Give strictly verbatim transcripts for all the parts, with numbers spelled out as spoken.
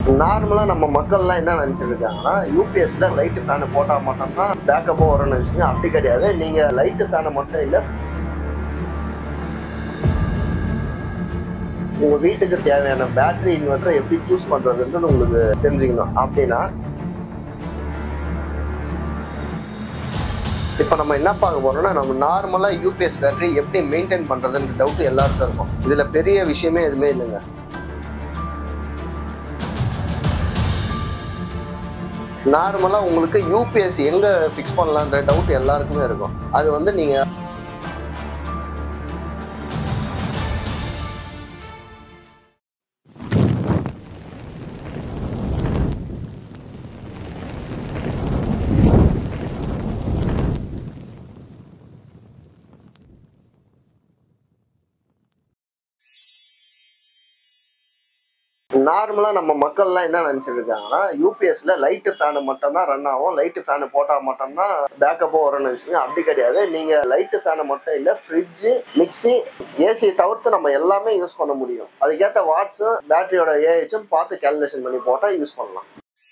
நார்மலா நம்ம மக்கள்லாம் என்ன நினைச்சிட்டு இருக்காங்கன்னா, யூபிஎஸ்ல லைட் ஃபேன் போட்டா மட்டும் தான் பேக்கப்பும் வரும்னு நினைச்சீங்க. அப்படி கிடையாது. நீங்க லைட் ஃபேனை மட்டும் இல்ல, உங்க வீட்டுக்கு தேவையான பேட்டரி இன்வெர்டரை எப்படி சூஸ் பண்றதுன்னு உங்களுக்கு தெரிஞ்சுக்கணும். அப்படின்னா இப்போ நம்ம என்ன பார்க்க போறோம்னா, நம்ம நார்மலா யூபிஎஸ் பேட்டரி எப்படி மெயின்டைன் பண்றதுன்னு டவுட் எல்லாருக்கும் இருக்கும். இதுல பெரிய விஷயமே எதுவுமே இல்லைங்க. நார்மலா உங்களுக்கு யூபிஎஸ் எங்க ஃபிக்ஸ் பண்ணலான்ற டவுட் எல்லாருக்குமே இருக்கும். அது வந்து நீங்க நார்மலா நம்ம மக்கள்லாம் என்ன நினைச்சிட்டு இருக்காங்கன்னா, யூபிஎஸ்ல லைட் ஃபேன் மட்டும் தான் ரன் ஆகும். லைட் ஃபேன் போட்டா மட்டும் தான் பேக்கப்பும் வரும்னு நினைச்சீங்க. அப்படி கிடையாது. நீங்க லைட் ஃபேனை மட்டும் இல்ல, ஃப்ரிட்ஜ், மிக்சி, ஏசி தவிர்த்து நம்ம எல்லாமே யூஸ் பண்ண முடியும். அதுக்கேற்ற வாட்ஸும் பேட்டரியோட ஏஹெச்சும் பார்த்து கேல்குலேஷன் பண்ணி போட்டா யூஸ் பண்ணலாம்.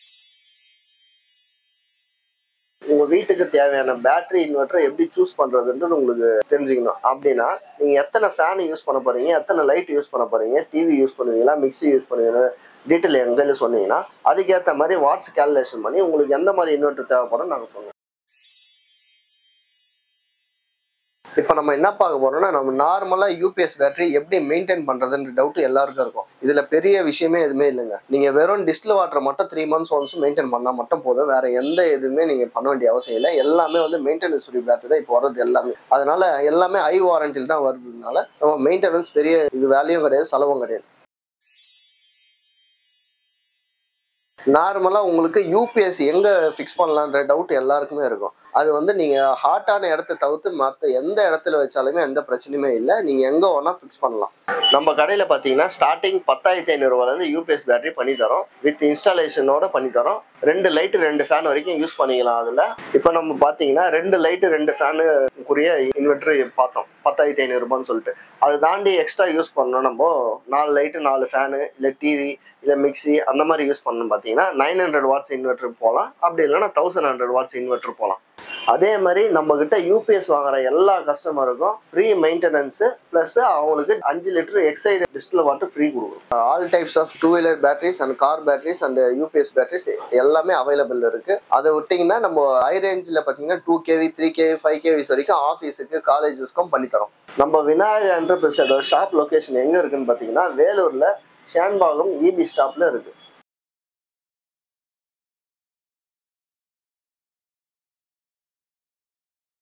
உங்க வீட்டுக்கு தேவையான பேட்டரி இன்வெர்டரை எப்படி சூஸ் பண்றதுன்றது உங்களுக்கு தெரிஞ்சுக்கணும். அப்படின்னா நீங்க எத்தனை ஃபேன் யூஸ் பண்ண போறீங்க, எத்தனை லைட் யூஸ் பண்ண போறீங்க, டிவி யூஸ் பண்ணுவீங்களா, மிக்சி யூஸ் பண்ணுவீங்களா, டீட்டெயில் எங்கன்னு சொன்னீங்கன்னா அதுக்கேற்ற மாதிரி வாட்ஸ் கேல்குலேஷன் பண்ணி உங்களுக்கு எந்த மாதிரி இன்வெர்டர் தேவைப்படும் நாங்கள் சொல்லுவோம். இப்போ நம்ம என்ன பார்க்க போறோம்னா, நம்ம நார்மலா யூபிஎஸ் பேட்டரி எப்படி மெயின்டைன் பண்றதுன்ற டவுட் எல்லாருக்கும் இருக்கும். இதுல பெரிய விஷயமே எதுவுமே இல்லைங்க. நீங்க வெறும் டிஸ்டில் வாட்டர் மட்டும் த்ரீ மந்த்ஸ் ஒன்ஸ் மெயின்டைன் பண்ணா மட்டும் போதும். வேற எந்த எதுவுமே நீங்க பண்ண வேண்டிய அவசியம் இல்லை. எல்லாமே வந்து மெயின்டெனன்ஸ் ஃப்ரீ பேட்டரி தான் இப்போ வர்றது எல்லாமே. அதனால எல்லாமே ஹை வாரண்டியில் தான் வருதுனால நம்ம மெயின்டெனன்ஸ் பெரிய இது வேலையும் கிடையாது, செலவும் கிடையாது. நார்மலா உங்களுக்கு யூபிஎஸ் எங்க ஃபிக்ஸ் பண்ணலான்ற டவுட் எல்லாருக்குமே இருக்கும். அது வந்து நீங்க ஹாட்டான இடத்த தவிர்த்து மற்ற எந்த இடத்துல வச்சாலுமே எந்த பிரச்சனையுமே இல்லை. நீங்க எங்க வேணா ஃபிக்ஸ் பண்ணலாம். நம்ம கடையில பாத்தீங்கன்னா ஸ்டார்டிங் பத்தாயிரத்தி ஐநூறு ரூபாயில இருந்து யூபிஎஸ் பேட்டரி பண்ணி தரோம். வித் இன்ஸ்டாலேஷனோட பண்ணி தரோம். ரெண்டு லைட் ரெண்டு ஃபேன் வரைக்கும் யூஸ் பண்ணிக்கலாம். அதுல இப்ப நம்ம பாத்தீங்கன்னா ரெண்டு லைட் ரெண்டு ஃபேனுக்குரிய இன்வெர்டர் பார்த்தோம், பத்தாயிரத்தி ஐநூறு ரூபான்னு சொல்லிட்டு. அதை தாண்டி எக்ஸ்ட்ரா யூஸ் பண்ணோம், நம்ம நாலு லைட்டு நாலு ஃபேனு இல்லை டிவி இல்லை மிக்சி அந்த மாதிரி யூஸ் பண்ணணும் பார்த்தீங்கன்னா நைன் ஹண்ட்ரட் வாட்ஸ் இன்வெர்டர் போகலாம். அப்படி இல்லைன்னா தௌசண்ட் ஹண்ட்ரட் வாட்ஸ் இன்வெர்டர் போகலாம். அதே மாதிரி நம்ம கிட்ட யூபிஎஸ் வாங்குற எல்லா கஸ்டமருக்கும் ஃப்ரீ மெயின்டெனன்ஸ் பிளஸ் அவங்களுக்கு அஞ்சு litre Exide distil water free கொடுக்கும். All types of two wheeler batteries and car batteries and UPS batteries எல்லாமே அவைலபிள் இருக்கு. அதை விட்டிங்கன்னா நம்ம ஹை ரேஞ்சில் பார்த்தீங்கன்னா two KV three KV five KVs வரைக்கும் ஆஃபீஸுக்கு காலேஜஸ்க்கும் பண்ணித்தரோம். நம்ம விநாயகர் என்டர்பிரைஸோட ஷாப் லொகேஷன் எங்க இருக்குன்னு பார்த்தீங்கன்னா வேலூர்ல ஷான்பாகம் இபி ஸ்டாப்ல இருக்கு.